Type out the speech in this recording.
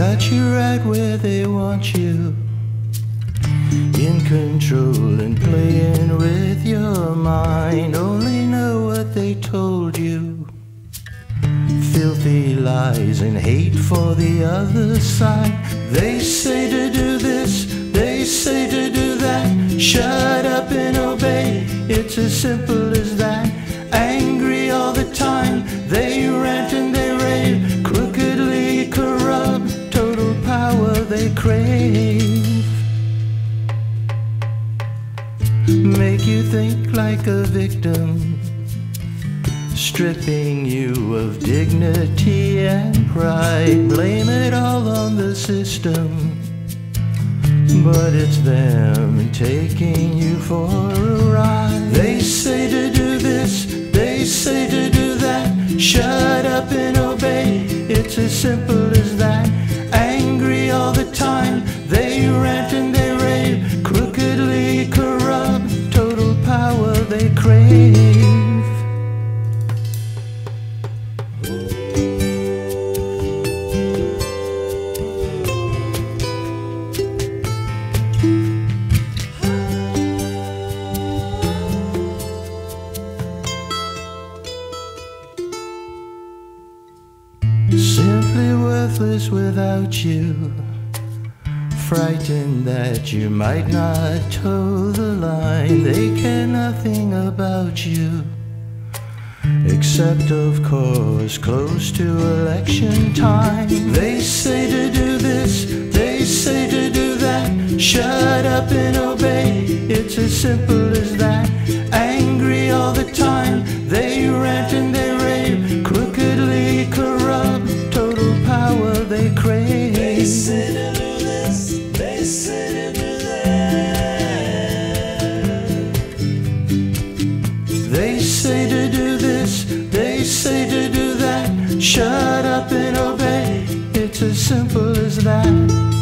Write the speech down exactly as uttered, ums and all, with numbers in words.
got you right where they want you, in control and playing with your mind. Only know what they told you, filthy lies and hate for the other side. They say to do this, they say to do that. Shut up and obey, it's as simple as that. Angry all the time, they rant and they rave, crookedly corrupt, total power they crave. Make you think like a victim, stripping you of dignity and pride. Blame it all on the system, but it's them taking you for a ride. They say to do this, they say to do that. Shut up and obey, it's as simple as that. Angry all the time, they rant and they rave, crookedly corrupt, total power they crave. Simply worthless without you, frightened that you might not toe the line. They care nothing about you, except of course close to election time. They say to do this, they say to do that. Shut up and obey, it's as simple as that. Angry all the time, they rant and they rave, crookedly corrupt, total power they crave. They say to do this, they say to do that. They say to do this, they say to do that. Shut up and obey, it's as simple as that.